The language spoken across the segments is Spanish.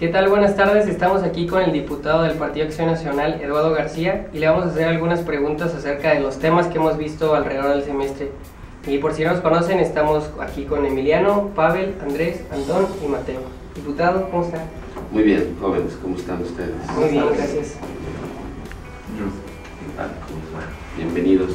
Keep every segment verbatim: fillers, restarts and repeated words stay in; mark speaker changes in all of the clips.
Speaker 1: ¿Qué tal? Buenas tardes, estamos aquí con el diputado del Partido Acción Nacional, Eduardo García, y le vamos a hacer algunas preguntas acerca de los temas que hemos visto alrededor del semestre. Y por si no nos conocen, estamos aquí con Emiliano, Pavel, Andrés, Antón y Mateo. Diputado, ¿cómo está?
Speaker 2: Muy bien, jóvenes, ¿cómo están ustedes?
Speaker 1: Muy bien, gracias.
Speaker 2: Bienvenidos.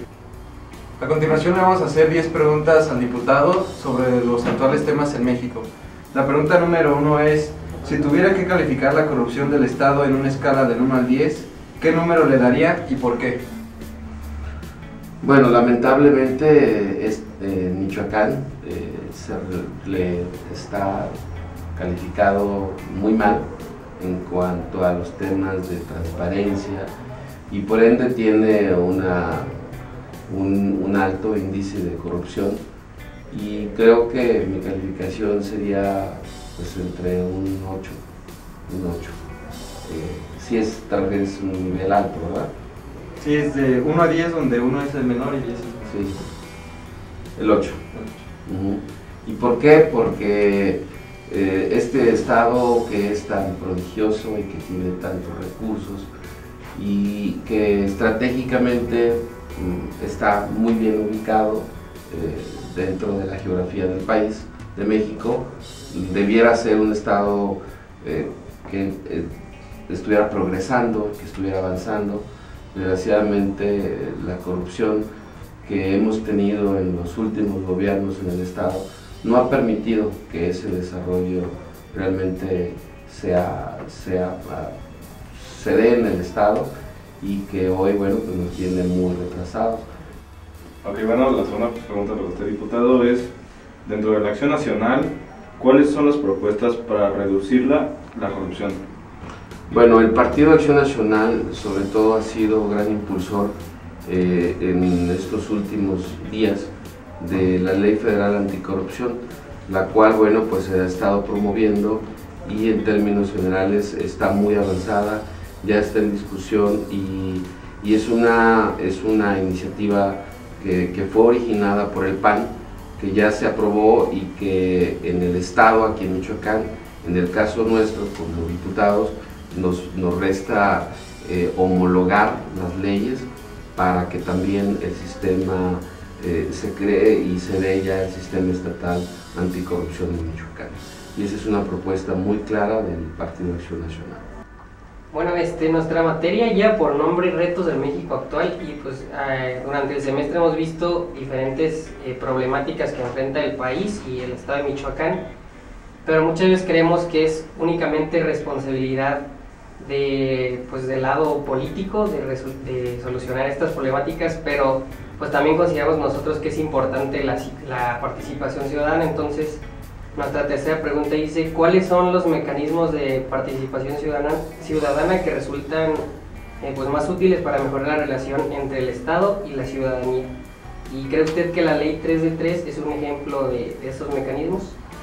Speaker 3: A continuación le vamos a hacer diez preguntas al diputado sobre los actuales temas en México. La pregunta número uno es: si tuviera que calificar la corrupción del Estado en una escala del uno al diez, ¿qué número le daría y por qué?
Speaker 2: Bueno, lamentablemente es, eh, Michoacán eh, se le está calificado muy mal en cuanto a los temas de transparencia y por ende tiene una, un, un alto índice de corrupción, y creo que mi calificación sería pues entre un ocho, un ocho. Eh, sí es tal vez un nivel alto, ¿verdad?
Speaker 3: Sí, es de uno a diez, donde uno es el menor y diez es el
Speaker 2: Sí, el ocho. Uh-huh. ¿Y por qué? Porque eh, este estado que es tan prodigioso y que tiene tantos recursos y que estratégicamente mm, está muy bien ubicado eh, dentro de la geografía del país, de México, debiera ser un estado eh, que eh, estuviera progresando, que estuviera avanzando. Desgraciadamente la corrupción que hemos tenido en los últimos gobiernos en el estado no ha permitido que ese desarrollo realmente sea, sea, uh, se dé en el estado, y que hoy, bueno, pues nos tiene muy retrasados.
Speaker 4: Ok, bueno, la segunda pregunta para usted, diputado, es: dentro de la Acción Nacional, ¿cuáles son las propuestas para reducirla, la corrupción?
Speaker 2: Bueno, el Partido Acción Nacional sobre todo ha sido gran impulsor eh, en estos últimos días de la Ley Federal Anticorrupción, la cual, bueno, pues se ha estado promoviendo y en términos generales está muy avanzada, ya está en discusión, y, y es, una, es una iniciativa que, que fue originada por el P A N, que ya se aprobó y que en el estado, aquí en Michoacán, en el caso nuestro como diputados, nos, nos resta eh, homologar las leyes para que también el sistema eh, se cree y se dé ya el sistema estatal anticorrupción en Michoacán. Y esa es una propuesta muy clara del Partido Acción Nacional.
Speaker 1: Bueno, este, nuestra materia ya por nombre Retos del México Actual, y pues eh, durante el semestre hemos visto diferentes eh, problemáticas que enfrenta el país y el estado de Michoacán, pero muchas veces creemos que es únicamente responsabilidad de, pues, del lado político de, de solucionar estas problemáticas, pero pues también consideramos nosotros que es importante la, la participación ciudadana. Entonces nuestra tercera pregunta dice: ¿cuáles son los mecanismos de participación ciudadana, ciudadana que resultan eh, pues más útiles para mejorar la relación entre el Estado y la ciudadanía? ¿Y cree usted que la ley tres de tres es un ejemplo de, de esos mecanismos?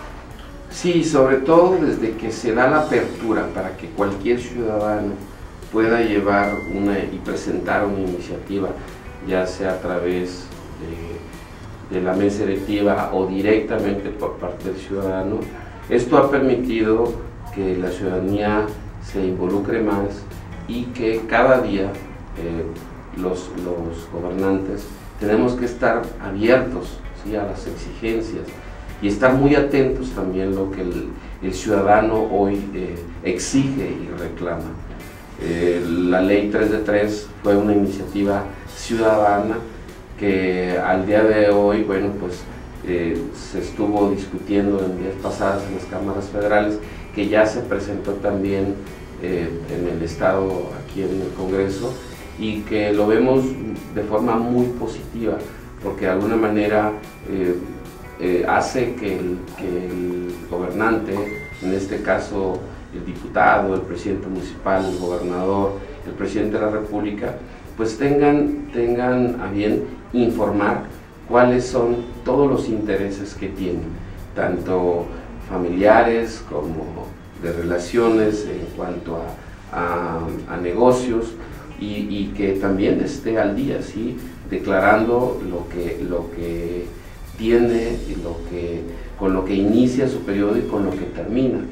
Speaker 2: Sí, sobre todo desde que se da la apertura para que cualquier ciudadano pueda llevar una y presentar una iniciativa, ya sea a través de, de la mesa directiva o directamente por parte del ciudadano. Esto ha permitido que la ciudadanía se involucre más y que cada día eh, los, los gobernantes tenemos que estar abiertos, ¿sí?, a las exigencias, y estar muy atentos también a lo que el, el ciudadano hoy eh, exige y reclama. Eh, la ley tres de tres fue una iniciativa ciudadana que al día de hoy, bueno, pues eh, se estuvo discutiendo en días pasados en las cámaras federales, que ya se presentó también eh, en el estado, aquí en el Congreso, y que lo vemos de forma muy positiva, porque de alguna manera eh, Eh, hace que el, que el gobernante, en este caso el diputado, el presidente municipal, el gobernador, el presidente de la República, pues tengan, tengan a bien informar cuáles son todos los intereses que tienen, tanto familiares como de relaciones en cuanto a, a, a negocios, y, y que también esté al día, ¿sí?, declarando lo que, lo que tiene, lo que, con lo que inicia su periodo y con lo que termina.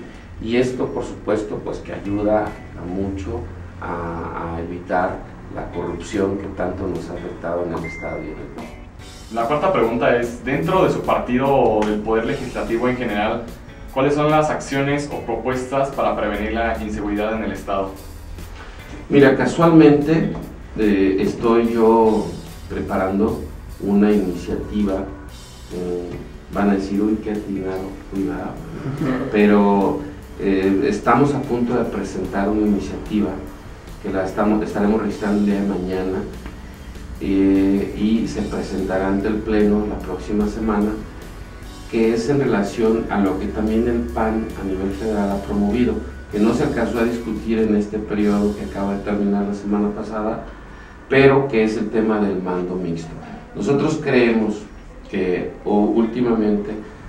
Speaker 2: y esto por supuesto pues que ayuda a mucho a, a evitar la corrupción que tanto nos ha afectado en el Estado y en el país.
Speaker 5: La cuarta pregunta es, dentro de su partido o del Poder Legislativo en general, ¿cuáles son las acciones o propuestas para prevenir la inseguridad en el Estado?
Speaker 2: Mira, casualmente eh, estoy yo preparando una iniciativa, eh, van a decir, uy, qué atinado, cuidado, pero eh, estamos a punto de presentar una iniciativa que la estamos, estaremos registrando el día de mañana eh, y se presentará ante el Pleno la próxima semana, que es en relación a lo que también el P A N a nivel federal ha promovido, que no se alcanzó a discutir en este periodo que acaba de terminar la semana pasada, pero que es el tema del mando mixto. Nosotros creemos que o, últimamente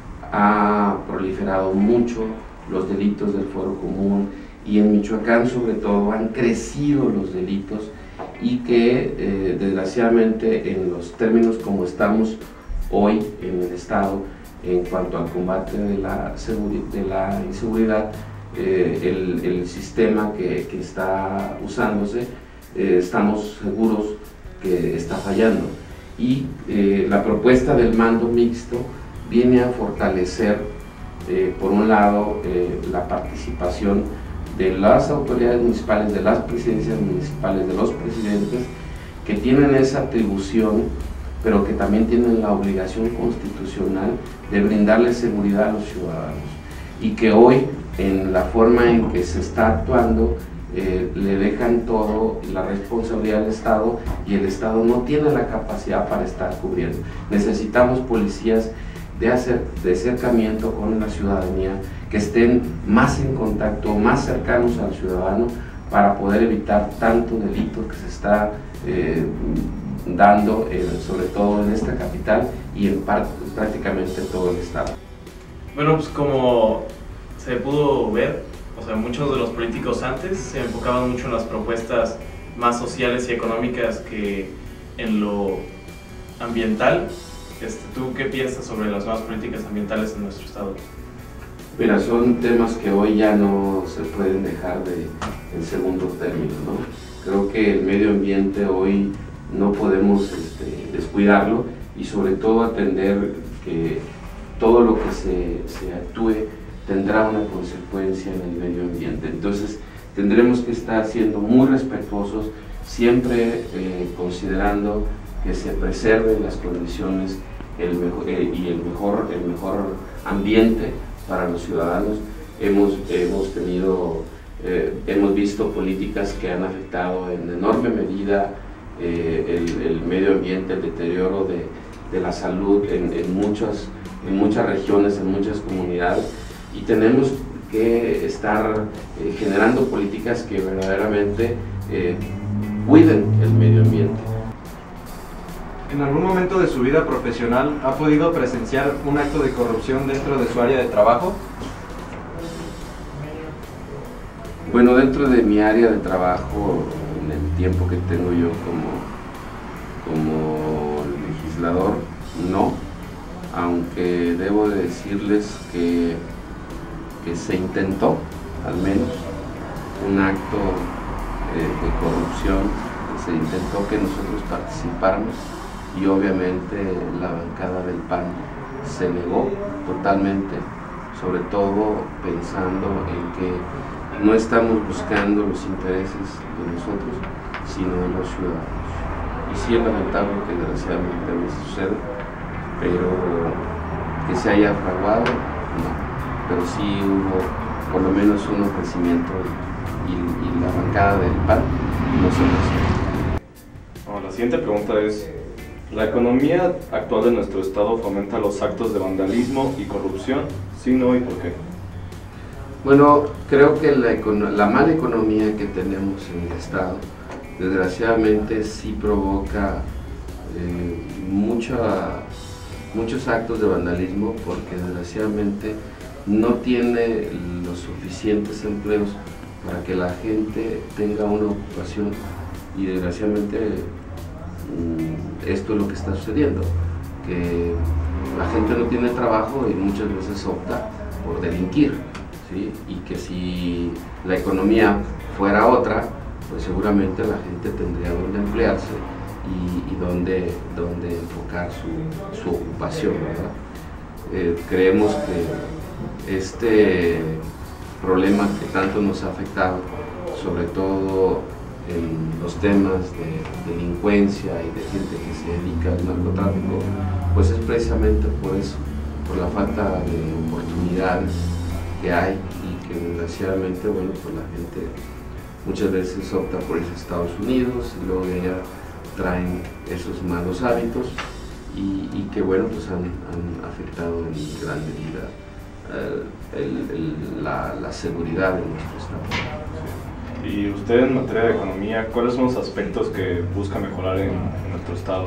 Speaker 2: ha proliferado mucho los delitos del fuero común, y en Michoacán sobre todo han crecido los delitos, y que eh, desgraciadamente en los términos como estamos hoy en el Estado en cuanto al combate de la, de la inseguridad, eh, el, el sistema que, que está usándose, eh, estamos seguros que está fallando, y eh, la propuesta del mando mixto viene a fortalecer eh, por un lado eh, la participación de las autoridades municipales, de las presidencias municipales, de los presidentes, que tienen esa atribución, pero que también tienen la obligación constitucional de brindarle seguridad a los ciudadanos, y que hoy, en la forma en que se está actuando, eh, le dejan todo la responsabilidad al Estado, y el Estado no tiene la capacidad para estar cubriendo. Necesitamos policías de, hacer, de acercamiento con la ciudadanía, que estén más en contacto, más cercanos al ciudadano, para poder evitar tanto delito que se está eh, dando, eh, sobre todo en esta capital y en parte, prácticamente todo el Estado.
Speaker 5: Bueno, pues como se pudo ver, o sea, muchos de los políticos antes se enfocaban mucho en las propuestas más sociales y económicas que en lo ambiental. Este, ¿Tú qué piensas sobre las nuevas políticas ambientales en nuestro estado?
Speaker 2: Mira, son temas que hoy ya no se pueden dejar de, en segundo término, ¿no? Creo que el medio ambiente hoy no podemos este, descuidarlo, y sobre todo atender que todo lo que se, se actúe tendrá una consecuencia en el medio ambiente. Entonces tendremos que estar siendo muy respetuosos, siempre eh, considerando que se preserven las condiciones el mejor, eh, y el mejor, el mejor ambiente para los ciudadanos. Hemos, hemos, tenido, eh, hemos visto políticas que han afectado en enorme medida eh, el, el medio ambiente, el deterioro de, de la salud en, en, muchas, en muchas regiones, en muchas comunidades, y tenemos que estar eh, generando políticas que verdaderamente eh, cuiden el medio ambiente.
Speaker 3: ¿En algún momento de su vida profesional ha podido presenciar un acto de corrupción dentro de su área de trabajo?
Speaker 2: Bueno, dentro de mi área de trabajo, en el tiempo que tengo yo como, como legislador, no, aunque debo de decirles que, que se intentó, al menos, un acto eh, de corrupción, que se intentó que nosotros participáramos, y obviamente la bancada del P A N se negó totalmente, sobre todo pensando en que no estamos buscando los intereses de nosotros, sino de los ciudadanos. Y sí es lamentable que desgraciadamente a veces sucede, pero que se haya fraguado, no. Pero sí hubo por lo menos un ofrecimiento, y, y la bancada del P A N no se ofreció.
Speaker 4: Bueno, la siguiente pregunta es: ¿la economía actual de nuestro estado fomenta los actos de vandalismo y corrupción? ¿Sí, no y por qué?
Speaker 2: Bueno, creo que la, la mala economía que tenemos en el estado, desgraciadamente sí provoca eh, mucha, muchos actos de vandalismo, porque desgraciadamente no tiene los suficientes empleos para que la gente tenga una ocupación, y desgraciadamente esto es lo que está sucediendo, que la gente no tiene trabajo y muchas veces opta por delinquir, ¿sí? Y que si la economía fuera otra, pues seguramente la gente tendría donde emplearse y, y donde, donde enfocar su, su ocupación, ¿verdad? Eh, creemos que este problema que tanto nos ha afectado, sobre todo en los temas de delincuencia y de gente que se dedica al narcotráfico, pues es precisamente por eso, por la falta de oportunidades que hay y que desgraciadamente, bueno, pues la gente muchas veces opta por irse a Estados Unidos y luego de allá traen esos malos hábitos y, y que, bueno, pues han, han afectado en gran medida eh, el, el, la, la seguridad de nuestro estado.
Speaker 4: Y usted, en materia de economía, ¿cuáles son los aspectos que busca mejorar en, en nuestro estado?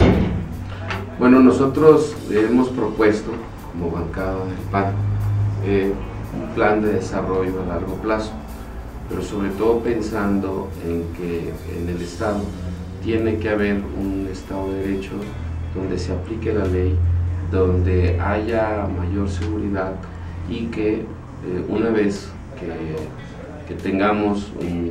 Speaker 2: Bueno, nosotros hemos propuesto, como bancada del P A N, eh, un plan de desarrollo a largo plazo, pero sobre todo pensando en que en el Estado tiene que haber un Estado de Derecho donde se aplique la ley, donde haya mayor seguridad y que eh, una vez que, que tengamos un,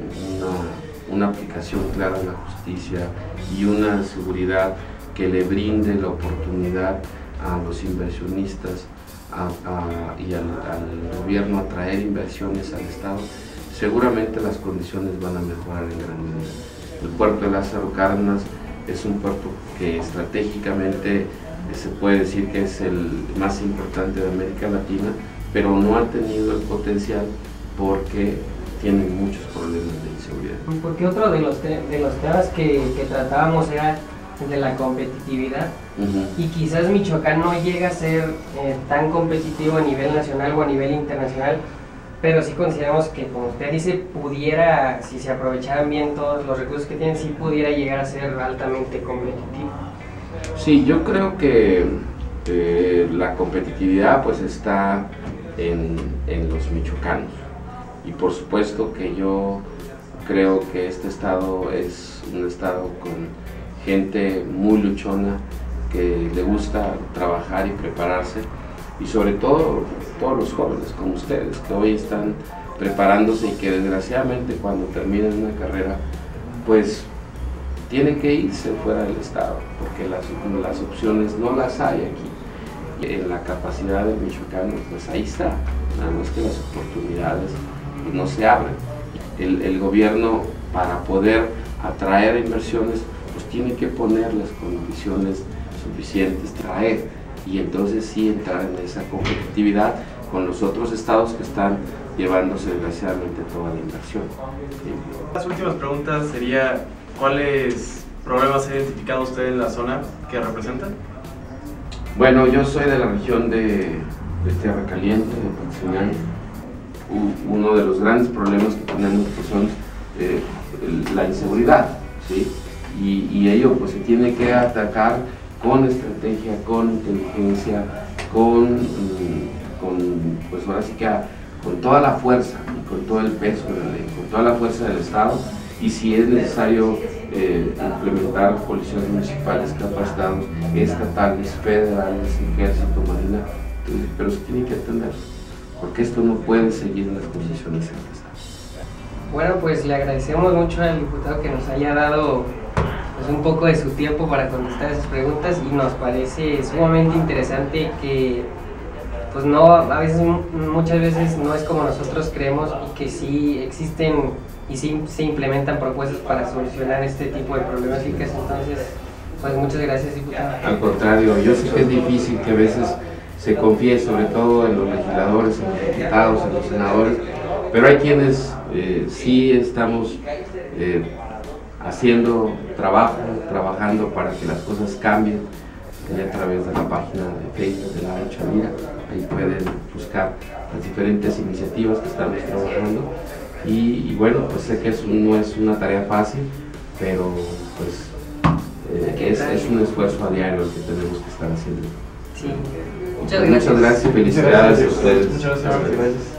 Speaker 2: una, una aplicación clara de la justicia y una seguridad que le brinde la oportunidad a los inversionistas a, a, y al, al gobierno a traer inversiones al Estado, seguramente las condiciones van a mejorar en gran medida. El puerto de Lázaro Cárdenas es un puerto que estratégicamente se puede decir que es el más importante de América Latina, pero no ha tenido el potencial porque tienen muchos problemas de inseguridad.
Speaker 1: Porque otro de los, te de los temas que, que tratábamos era de la competitividad. Uh-huh. Y quizás Michoacán no llega a ser eh, tan competitivo a nivel nacional o a nivel internacional, pero sí consideramos que, como usted dice, pudiera, si se aprovecharan bien todos los recursos que tienen, sí pudiera llegar a ser altamente competitivo.
Speaker 2: Sí, yo creo que eh, la competitividad pues está en, en los michoacanos, y por supuesto que yo creo que este estado es un estado con gente muy luchona, que le gusta trabajar y prepararse, y sobre todo todos los jóvenes como ustedes, que hoy están preparándose y que desgraciadamente cuando terminen una carrera, pues tienen que irse fuera del estado, porque las, las opciones no las hay aquí. En la capacidad del michoacano, pues ahí está, nada más que las oportunidades no se abren. El, el gobierno, para poder atraer inversiones, pues tiene que poner las condiciones suficientes, traer, y entonces sí entrar en esa competitividad con los otros estados que están llevándose desgraciadamente toda la inversión. ¿Sí?
Speaker 5: Las últimas preguntas sería, ¿cuáles problemas ha identificado usted en la zona que representa?
Speaker 2: Bueno, yo soy de la región de, de Tierra Caliente, de Patzingán. Uno de los grandes problemas que tenemos pues son eh, la inseguridad, ¿sí? Y, y ello pues se tiene que atacar con estrategia, con inteligencia, con, con pues ahora sí que con toda la fuerza y con todo el peso de la ley, con toda la fuerza del Estado, y si es necesario eh, implementar policías municipales capacitados, estatales, federales, ejército, marina, entonces, pero se tiene que atender, porque esto no puede seguir en las condiciones en que está.
Speaker 1: Bueno, pues le agradecemos mucho al diputado que nos haya dado pues, un poco de su tiempo para contestar esas preguntas, y nos parece sumamente interesante que pues no, a veces, muchas veces no es como nosotros creemos, y que sí existen y sí se implementan propuestas para solucionar este tipo de problemáticas. Entonces, pues muchas gracias, diputado.
Speaker 2: Al contrario, yo sé que es difícil que a veces se confíe, sobre todo en los legisladores, en los diputados, en los senadores, pero hay quienes eh, sí estamos eh, haciendo trabajo, trabajando para que las cosas cambien. A través de la página de Facebook de la Chavira, ahí pueden buscar las diferentes iniciativas que estamos trabajando, y, y bueno, pues sé que eso no es una tarea fácil, pero pues eh, es, es un esfuerzo a diario el que tenemos que estar haciendo.
Speaker 1: Sí.
Speaker 2: Muchas gracias. Muchas gracias y felicidades a ustedes.
Speaker 3: Muchas gracias.